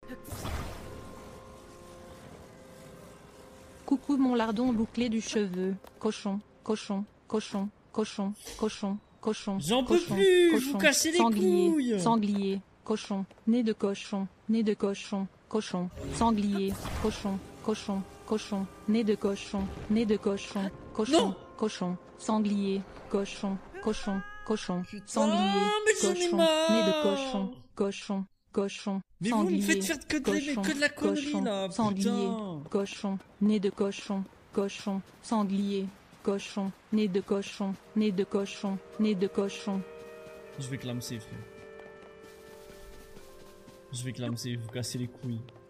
Coucou mon lardon bouclé du cheveu. Cochon, cochon, cochon, cochon, cochon, cochon. J'en peux cochon, plus, cochon, vous cassez les sanglier, couilles. sanglier, cochon, nez de cochon, nez de cochon, cochon, sanglier, cochon, cochon, cochon, nez de cochon, nez de cochon, cochon, Non. cochon, sanglier, cochon, cochon, cochon, Putain, sanglier, mais j'en ai cochon, marre. nez de cochon, cochon, cochon, Mais vous me sanglier, faites faire que de la connerie cochon, là, sanglier, putain. cochon, nez de cochon, cochon, sanglier, cochon, nez de cochon, nez de cochon, nez de cochon. Je vais clamser, frère. Je vais clamser, vous cassez les couilles.